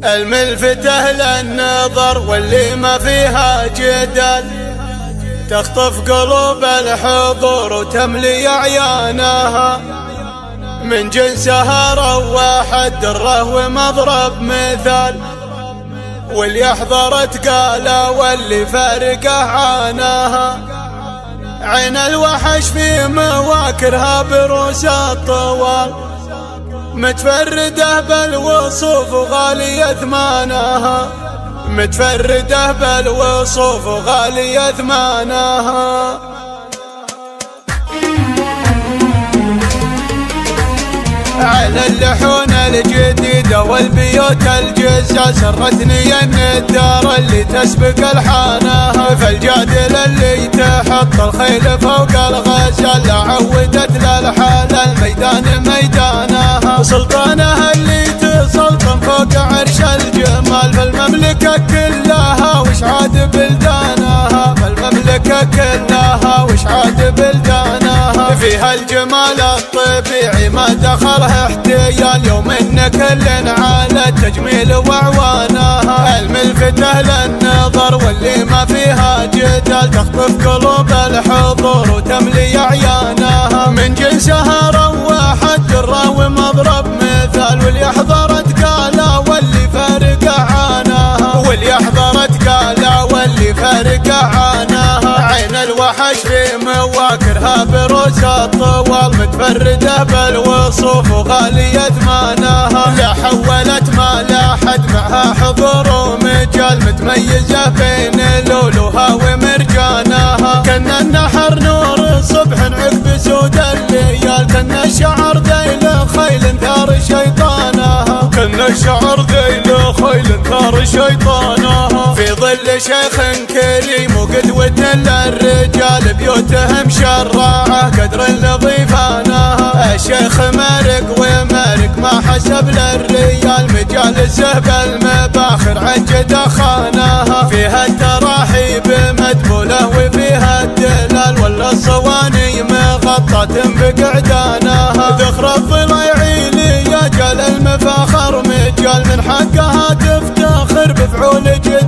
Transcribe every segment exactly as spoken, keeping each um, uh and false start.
الملفتة للنظر واللي ما فيها جدال، تخطف قلوب الحضور وتملي أعيانها، من جنسها روح الدره ومضرب مثال، واللي يحضر تقاله واللي فارقه عاناها. عين الوحش في مواكرها بروس الطوال، متفردة بالوصوف وغالية ثمانها، متفردة بالوصوف وغالية ثمانها. على اللحون الجديدة والبيوت الجزة سرتني ان الدار اللي تسبق الحانها، فالجادل اللي تحط الخيل فوق الغزال عودت للحال الميدان ميدانها، سلطانها اللي تسلطن فوق عرش الجمال، فالمملكة كلها وش عاد بلدانها، فالمملكة كلها وش عاد بلدانها، فيها الجمال الطبيعي ما دخلها احتيال، يوم ان كل على التجميل واعوانها. الملفتة للنظر واللي ما فيها جدال، تخطف قلوب الحضور وتملي اعيانها، من جنسها روح الدره ومضرب مثال، واللي يحضرت قاله واللي فارقه عاناها، واللي يحضرت قاله واللي فارقه عاناها. عين الوحش في مواكرها بروس الطوال، متفردة بالوصوف وغالية ثمانها، لا حولت ما لاحد معها حضور ومجال، متميزة بين لولوها ومرجانها، كان النحر نور الصبح عقب سود الليال، كان الشعر ذيل خيل ثار شيطانها، كان الشعر ذيل خيل ثار شيطانها، في ظل شيخ كريم وقدوة للرجال، بيوتهم شراعة قدر لضيفانها، الشيخ مارق ومارق ما حسب للريال، مجالسه بالمباخر عجد خاناها، فيها التراحيب مدبولة وفيها الدلال، ولا الصواني مغطاة بقعدانها، ذخر الضليعين يا جال المفاخر مجال، من حقها تفتخر بفعول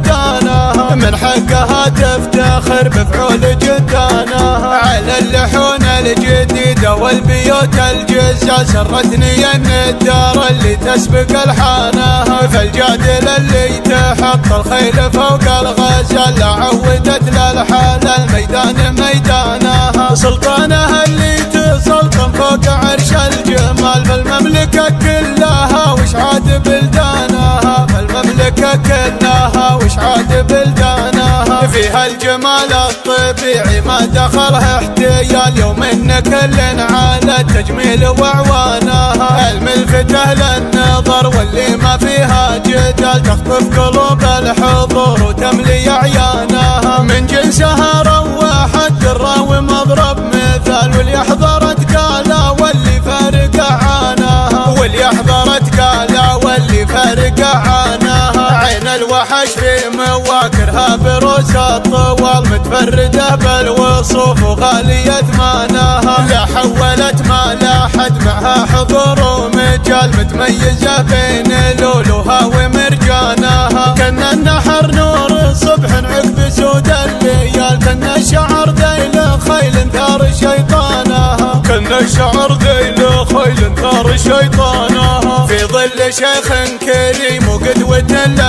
جدانها، من حقها تفتخر بفعول جدانها. على اللحون الجديدة والبيوت الجزة سرتني ان الدار اللي تسبق الحانها، فالجادل اللي تحط الخيل فوق الغزال عودت للحال الميدان ميدانها، سلطانها اللي تسلطن فوق عرش الجمال، فالمملكة كلها وش عاد بلدانها، فالمملكة كلها وش عاد بلدانها، فيها الجمال الطبيعي ما دخلها احتيال، يوم ان كل على التجميل واعوانها. الملفتة للنظر واللي ما فيها جدال، تخطف قلوب الحضور وتملي اعيانها، من جنسها روح الدره ومضرب مثال، واللي يحضرت قاله واللي فارقه عاناها، واللي يحضرت قاله واللي فارقه عاناها. عين الوحش في مواكرها بروس الطوال، متفردة بالوصوف وغالية ثمانها، لا حولت ما لاحد معها حضور ومجال، متميزة بين لولوها ومرجانها، كان النحر نور الصبح عقب سود الليال، كان الشعر ذيل خيل ثار شيطانها، كان الشعر ذيل خيل ثار شيطانها، في ظل شيخ كريم وقدوة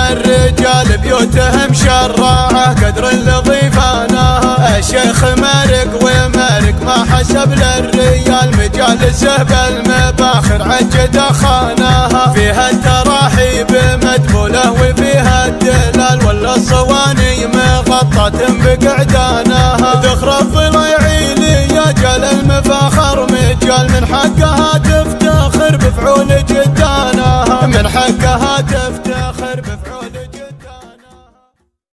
للرجال، بيوتهم شراعة قدر لضيفانها، الشيخ مارق ومارق ما حسب للريال، مجالسه بالمباخر عجد خاناها، فيها التراحيب مدبولة وفيها الدلال، ولا الصواني مغطاة بقعدانها، ذخر الضليعين يا جال المفاخر مجال، من حقها